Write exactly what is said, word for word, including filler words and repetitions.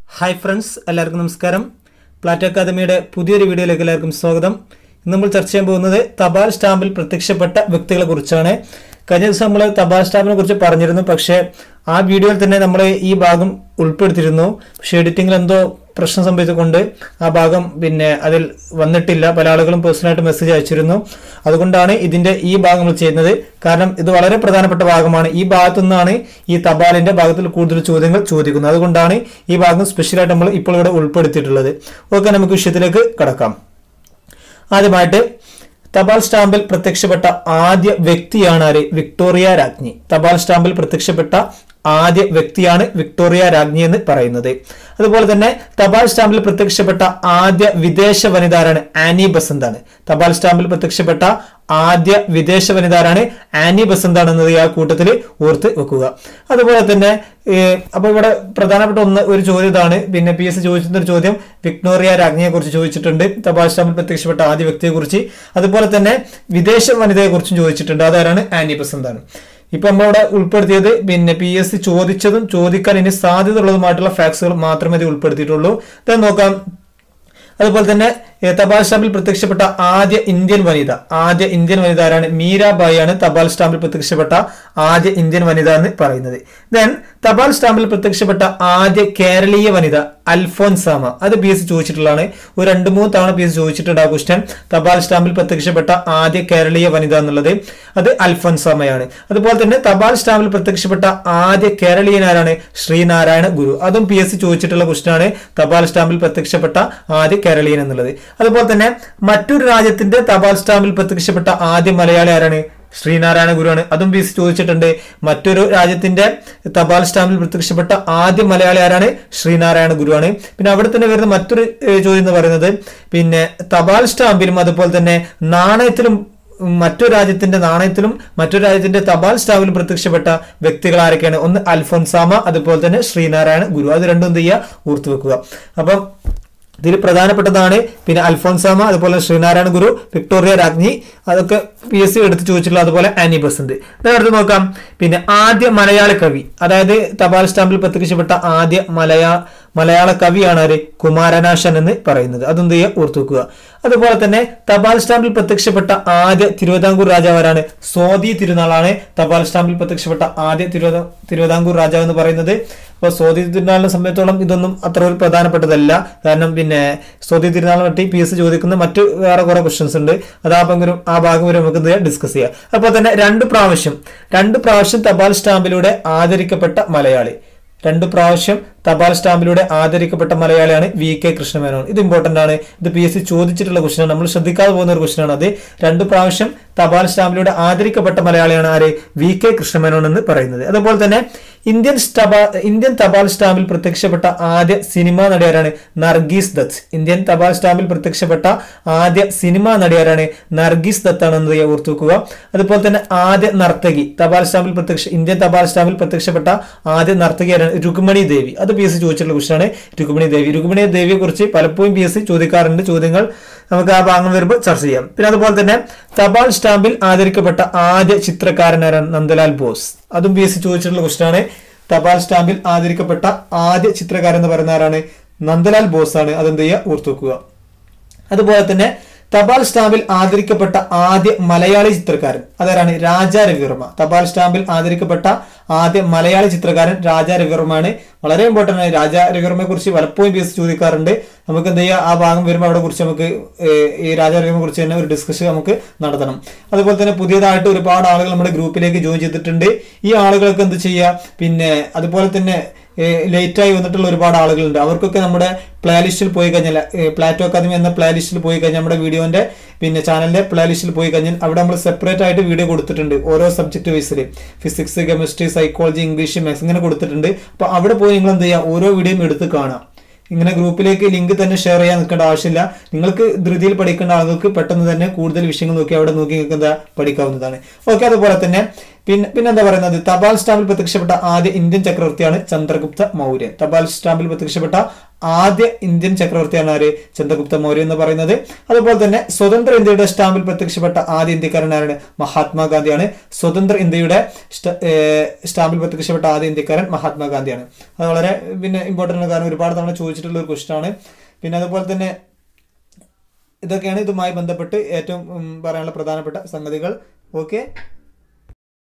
Hi friends, എല്ലാവർക്കും നമസ്കാരം. Plato അക്കാദമിയുടെ പുതിയൊരു വീഡിയോയിലേക്ക് എല്ലാവർക്കും സ്വാഗതം. ഇന്ന് നമ്മൾ ചർച്ച ചെയ്യാൻ പോകുന്നത് തപാൽ സ്റ്റാമ്പിൽ പ്രത്യക്ഷപ്പെട്ട വ്യക്തികളെ കുറിച്ചാണ്. കഴിഞ്ഞ ദിവസം നമ്മൾ തപാൽ സ്റ്റാമ്പിനെ കുറിച്ച് പറഞ്ഞിരുന്നു, പക്ഷേ ആ വീഡിയോയിൽ തന്നെ നമ്മൾ ഈ ഭാഗം ഉൾപ്പെടുത്തിയിരുന്നു. പക്ഷേ എഡിറ്റിംഗിൽ എന്തോ പ്രശ്നം സംഭവിച്ചുകൊണ്ട് ആ ഭാഗം പിന്നെ അതിൽ വന്നിട്ടില്ല. പല ആളുകളും പേഴ്സണലായിട്ട് മെസ്സേജ് അയച്ചിരുന്നു. അതുകൊണ്ടാണ് ഇതിന്റെ ഈ ഭാഗം നമ്മൾ ചെയ്യുന്നത്. കാരണം ഇത് വളരെ പ്രധാനപ്പെട്ട ഭാഗമാണ്. ഈ ഭാഗത്തു നിന്നാണ് ഈ തപാലിന്റെ ഭാഗത്തിൽ കൂടുതൽ ചോദ്യങ്ങൾ ചോദിക്കുന്നത്. അതുകൊണ്ടാണ് ഈ ഭാഗം സ്പെഷ്യലായിട്ട് നമ്മൾ ഇപ്പോൾ ഇവിടെ ഉൾപ്പെടുത്തിയിട്ടുള്ളത്. ഓക്കെ, നമുക്ക് വിഷയത്തിലേക്ക് കടക്കാം. ആദ്യമായിട്ട് തപാൽ സ്റ്റാമ്പിൽ പ്രത്യക്ഷപ്പെട്ട ആദ്യ വ്യക്തിയാണ് ആര്? വിക്ടോറിയ രാജ്ഞി. തപാൽ സ്റ്റാമ്പിൽ പ്രത്യക്ഷപ്പെട്ട ആദ്യ വ്യക്തിയാണ് വിക്ടോറിയ രാജ്ഞി എന്ന് പറയുന്നത്. അതുപോലെ തന്നെ തപാൽ സ്റ്റാമ്പിൽ പ്രത്യക്ഷപ്പെട്ട ആദ്യ വിദേശ വനിതാരാണ്? ആനി ബസന്ത് ആണ്. തപാൽ സ്റ്റാമ്പിൽ പ്രത്യക്ഷപ്പെട്ട ആദ്യ വിദേശ വനിതാരാണ്? ആനി ബസന്ത് ആണെന്നത് ആ കൂട്ടത്തിൽ ഓർത്ത് വെക്കുക. അതുപോലെ തന്നെ അപ്പൊ ഇവിടെ പ്രധാനപ്പെട്ട ഒന്ന് ഒരു ചോദ്യം ഇതാണ്. പിന്നെ പി എസ് സി ചോദിച്ചിരുന്ന ഒരു ചോദ്യം വിക്ടോറിയ രാജ്ഞിയെ കുറിച്ച് ചോദിച്ചിട്ടുണ്ട്, തപാൽ സ്റ്റാമ്പിൽ പ്രത്യക്ഷപ്പെട്ട ആദ്യ വ്യക്തിയെ കുറിച്ച്. അതുപോലെ തന്നെ വിദേശ വനിതയെ കുറിച്ചും ചോദിച്ചിട്ടുണ്ട്, അതാരാണ്? ആനി ബസന്ത് ആണ്. ഇപ്പൊ നമ്മളിവിടെ ഉൾപ്പെടുത്തിയത് പിന്നെ പി എസ് സി ചോദിച്ചതും ചോദിക്കാൻ ഇനി സാധ്യത ഉള്ളതുമായിട്ടുള്ള ഫാക്ട്സുകൾ മാത്രമേ ഇത് ഉൾപ്പെടുത്തിയിട്ടുള്ളൂ. ഇത് നോക്കാം. അതുപോലെ തന്നെ തപാൽ സ്റ്റാമ്പിൽ പ്രത്യക്ഷപ്പെട്ട ആദ്യ ഇന്ത്യൻ വനിത ആദ്യ ഇന്ത്യൻ വനിത ആരാണ്? മീരാബായി ആണ് തപാൽ സ്റ്റാമ്പിൽ പ്രത്യക്ഷപ്പെട്ട ആദ്യ ഇന്ത്യൻ വനിത എന്ന് പറയുന്നത്. ദെൻ തപാൽ സ്റ്റാമ്പിൽ പ്രത്യക്ഷപ്പെട്ട ആദ്യ കേരളീയ വനിത അൽഫോൻസാമ. അത് പി എസ് സി ചോദിച്ചിട്ടുള്ളതാണ്. ഒരു രണ്ട് മൂന്ന് തവണ പി എസ് സി ചോദിച്ചിട്ടുണ്ട് ആ ക്വസ്റ്റ്യൻ. തപാൽ സ്റ്റാമ്പിൽ പ്രത്യക്ഷപ്പെട്ട ആദ്യ കേരളീയ വനിത എന്നുള്ളത് അത് അൽഫോൻസാമയാണ്. അതുപോലെ തന്നെ തപാൽ സ്റ്റാമ്പിൽ പ്രത്യക്ഷപ്പെട്ട ആദ്യ കേരളീയൻ ആരാണ്? ശ്രീനാരായണ ഗുരു. അതും പി എസ് സി ചോദിച്ചിട്ടുള്ള ക്വസ്റ്റ്യൻ ആണ്, തപാൽ സ്റ്റാമ്പിൽ പ്രത്യക്ഷപ്പെട്ട ആദ്യ കേരളീയൻ എന്നുള്ളത്. അതുപോലെ തന്നെ മറ്റൊരു രാജ്യത്തിന്റെ തപാൽ സ്റ്റാമ്പിൽ പ്രത്യക്ഷപ്പെട്ട ആദ്യ മലയാളി ആരാണ്? ശ്രീനാരായണ ഗുരുവാണ്. അതും പി എസ് സി ചോദിച്ചിട്ടുണ്ട്. മറ്റൊരു രാജ്യത്തിന്റെ തപാൽ സ്റ്റാമ്പിൽ പ്രത്യക്ഷപ്പെട്ട ആദ്യ മലയാളി ആരാണ്? ശ്രീനാരായണ ഗുരുവാണ്. പിന്നെ അവിടെ തന്നെ വരുന്ന മറ്റൊരു ചോദ്യം എന്ന് പറയുന്നത് പിന്നെ തപാൽ സ്റ്റാമ്പിലും അതുപോലെ തന്നെ നാണയത്തിലും മറ്റൊരു രാജ്യത്തിന്റെ നാണയത്തിലും മറ്റൊരു രാജ്യത്തിന്റെ തപാൽ സ്റ്റാമ്പിലും പ്രത്യക്ഷപ്പെട്ട വ്യക്തികൾ ആരൊക്കെയാണ്? ഒന്ന് അൽഫോൻസാമ, അതുപോലെ തന്നെ ശ്രീനാരായണ ഗുരു. അത് രണ്ടും എന്ത് ചെയ്യുക? ഓർത്തു വെക്കുക. അപ്പം ഇതിൽ പ്രധാനപ്പെട്ടതാണ് പിന്നെ അൽഫോൻസാമ, അതുപോലെ ശ്രീനാരായണ ഗുരു, വിക്ടോറിയ രാജ്ഞി, അതൊക്കെ പി എസ് സി എടുത്ത് ചോദിച്ചിട്ടുള്ള. അതുപോലെ ആനി ബസന്ത്. അടുത്ത് നോക്കാം. പിന്നെ ആദ്യ മലയാള കവി, അതായത് തപാൽ സ്റ്റാമ്പിൽ പ്രത്യക്ഷപ്പെട്ട ആദ്യ മലയാ മലയാള കവിയാണ് ആര്? കുമാരനാശൻ എന്ന് പറയുന്നത്. അതെന്ത് ചെയ്യുക? ഓർത്തു വെക്കുക. അതുപോലെ തന്നെ തപാൽ സ്റ്റാമ്പിൽ പ്രത്യക്ഷപ്പെട്ട ആദ്യ തിരുവിതാംകൂർ രാജാവാരാണ്? സ്വാതി തിരുനാളാണ് തപാൽ സ്റ്റാമ്പിൽ പ്രത്യക്ഷപ്പെട്ട ആദ്യ തിരുവിതാ തിരുവിതാംകൂർ രാജാവ് എന്ന് പറയുന്നത്. അപ്പൊ സ്വാതി തിരുനാളിനെ സംബന്ധിച്ചോളം ഇതൊന്നും അത്ര ഒരു പ്രധാനപ്പെട്ടതല്ല. കാരണം പിന്നെ സ്വാതി തിരുനാളിനെ പറ്റി പി എസ് സി ചോദിക്കുന്ന മറ്റു വേറെ കുറെ ക്വസ്റ്റ്യൻസ് ഉണ്ട്. അത് ആ പങ്കും ആ ഭാഗം വരെ നമുക്ക് ഡിസ്കസ് ചെയ്യാം. അതുപോലെ തന്നെ രണ്ട് പ്രാവശ്യം രണ്ട് പ്രാവശ്യം തപാൽ സ്റ്റാമ്പിലൂടെ ആദരിക്കപ്പെട്ട മലയാളി രണ്ടു പ്രാവശ്യം തപാൽ സ്റ്റാമ്പിലൂടെ ആദരിക്കപ്പെട്ട മലയാളിയാണ് വി കെ കൃഷ്ണമേനോൻ. ഇത് ഇമ്പോർട്ടന്റ് ആണ്. ഇത് പി എസ് സി ചോദിച്ചിട്ടുള്ള ക്വസ്റ്റ്യൻ ആണ്, നമ്മൾ ശ്രദ്ധിക്കാതെ പോകുന്ന ഒരു ക്വസ്റ്റ്യൻ ആണ്. അത് രണ്ടു പ്രാവശ്യം തപാൽ സ്റ്റാമ്പിലൂടെ ആദരിക്കപ്പെട്ട മലയാളിയാണ് ആര്? വി കെ കൃഷ്ണമേനോൻ എന്ന് പറയുന്നത്. അതുപോലെ തന്നെ ഇന്ത്യൻ ഇന്ത്യൻ തപാൽ സ്റ്റാമ്പിൽ പ്രത്യക്ഷപ്പെട്ട ആദ്യ സിനിമാ നടിയാരാണ്? നർഗീസ് ദത്ത്. ഇന്ത്യൻ തപാൽ സ്റ്റാമ്പിൽ പ്രത്യക്ഷപ്പെട്ട ആദ്യ സിനിമാ നടിയാരാണ്? നർഗീസ് ദത്ത് ആണെന്ന് ഓർത്തു വെക്കുക. അതുപോലെ തന്നെ ആദ്യ നർത്തകി തപാൽ സ്റ്റാമ്പിൽ പ്രത്യക്ഷ ഇന്ത്യൻ തപാൽ സ്റ്റാമ്പിൽ പ്രത്യക്ഷപ്പെട്ട ആദ്യ നർത്തകിയാരാണ്? രുക്മിണി ദേവി. അത് പി എസ് സി ചോദിച്ചിട്ടുള്ള ക്വസ്റ്റ്യൻ ആണ്, രുക്മിണി ദേവി. രുക്മിണി ദേവിയെ കുറിച്ച് പലപ്പോഴും പി എസ് സി ചോദിക്കാറുണ്ട്. ചോദ്യങ്ങൾ നമുക്ക് ആ ഭാഗം വരുമ്പോൾ ചർച്ച ചെയ്യാം. പിന്നെ അതുപോലെ തന്നെ തപാൽ സ്റ്റാമ്പിൽ ആദരിക്കപ്പെട്ട ആദ്യ ചിത്രകാരനാരാണ്? നന്ദലാൽ ബോസ്. അതും പി എസ് സി ചോദിച്ചിട്ടുള്ള ക്വസ്റ്റ്യൻ ആണ്. തപാൽ സ്റ്റാമ്പിൽ ആദരിക്കപ്പെട്ട ആദ്യ ചിത്രകാരൻ എന്ന് പറയുന്ന ആരാണ്? നന്ദലാൽ ബോസ് ആണ്. അതെന്ത് ചെയ്യുക? ഓർത്തു വെക്കുക. അതുപോലെ തന്നെ തപാൽ സ്റ്റാമ്പിൽ ആദരിക്കപ്പെട്ട ആദ്യ മലയാളി ചിത്രകാരൻ അതാരാണ്? രാജാ രവിവർമ്മ. തപാൽ സ്റ്റാമ്പിൽ ആദരിക്കപ്പെട്ട ആദ്യ മലയാളി ചിത്രകാരൻ രാജാ രവിവർമ്മയാണ്. വളരെ ഇമ്പോർട്ടന്റ് ആണ്. രാജാ രവിവർമ്മയെ കുറിച്ച് പലപ്പോഴും പി എസ് സി ചോദിക്കാറുണ്ട്. നമുക്ക് എന്ത് ചെയ്യുക? ആ ഭാഗം വരുമ്പോൾ അവിടെ കുറിച്ച് നമുക്ക് ഈ രാജാ രവിവർമ്മയെ കുറിച്ച് തന്നെ ഒരു ഡിസ്കഷൻ നമുക്ക് നടത്തണം. അതുപോലെ തന്നെ പുതിയതായിട്ട് ഒരുപാട് ആളുകൾ നമ്മുടെ ഗ്രൂപ്പിലേക്ക് ജോയിൻ ചെയ്തിട്ടുണ്ട്. ഈ ആളുകൾക്ക് എന്ത് ചെയ്യുക? പിന്നെ അതുപോലെ തന്നെ ലേറ്റായി വന്നിട്ടുള്ള ഒരുപാട് ആളുകളുണ്ട്. അവർക്കൊക്കെ നമ്മുടെ പ്ലേലിസ്റ്റിൽ പോയി കഴിഞ്ഞാൽ പ്ലാറ്റോ അക്കാദമി എന്ന പ്ലേലിസ്റ്റിൽ പോയി കഴിഞ്ഞാൽ നമ്മുടെ വീഡിയോന്റെ പിന്നെ ചാനലിന്റെ പ്ലേലിസ്റ്റിൽ പോയി കഴിഞ്ഞാൽ അവിടെ നമ്മൾ സെപ്പറേറ്റ് ആയിട്ട് വീഡിയോ കൊടുത്തിട്ടുണ്ട്. ഓരോ സബ്ജക്ട് വൈസിൽ physics, chemistry, psychology, English, maths ഇങ്ങനെ കൊടുത്തിട്ടുണ്ട്. അപ്പൊ അവിടെ പോയി നിങ്ങൾ എന്ത് ചെയ്യുക? ഓരോ വീഡിയോയും എടുത്ത് കാണാം. ഇങ്ങനെ ഗ്രൂപ്പിലേക്ക് ലിങ്ക് തന്നെ ഷെയർ ചെയ്യാൻ നിൽക്കേണ്ട ആവശ്യമില്ല. നിങ്ങൾക്ക് ധൃതിയിൽ പഠിക്കേണ്ട ആളുകൾക്ക് പെട്ടെന്ന് തന്നെ കൂടുതൽ വിഷയങ്ങൾ നോക്കി അവിടെ നോക്കി നിങ്ങൾക്ക് എന്താ പഠിക്കാവുന്നതാണ്. ഓക്കെ. അതുപോലെ തന്നെ പിന്നെ പിന്നെന്താ പറയുന്നത്, തപാൽ സ്റ്റാമ്പിൽ പ്രത്യക്ഷപ്പെട്ട ആദ്യ ഇന്ത്യൻ ചക്രവർത്തിയാണ് ചന്ദ്രഗുപ്ത മൗര്യൻ. തപാൽ സ്റ്റാമ്പിൽ പ്രത്യക്ഷപ്പെട്ട ആദ്യ ഇന്ത്യൻ ചക്രവർത്തിയാണ് ആര്? ചന്ദ്രഗുപ്ത മൗര്യൻ എന്ന് പറയുന്നത്. അതുപോലെ തന്നെ സ്വതന്ത്ര ഇന്ത്യയുടെ സ്റ്റാമ്പിൽ പ്രത്യക്ഷപ്പെട്ട ആദ്യ ഇന്ത്യക്കാരനാണ്? മഹാത്മാഗാന്ധിയാണ്. സ്വതന്ത്ര ഇന്ത്യയുടെ സ്റ്റാമ്പിൽ പ്രത്യക്ഷപ്പെട്ട ആദ്യ ഇന്ത്യക്കാരൻ മഹാത്മാഗാന്ധിയാണ്. അത് വളരെ പിന്നെ ഇമ്പോർട്ടൻ്റ് ആണ്, കാരണം ഒരുപാട് തവണ ചോദിച്ചിട്ടുള്ള ഒരു ക്വസ്റ്റ്യൻ ആണ്. പിന്നെ അതുപോലെ തന്നെ ഇതൊക്കെയാണ് ഇതുമായി ബന്ധപ്പെട്ട് ഏറ്റവും പറയാനുള്ള പ്രധാനപ്പെട്ട സംഗതികൾ. ഓക്കെ.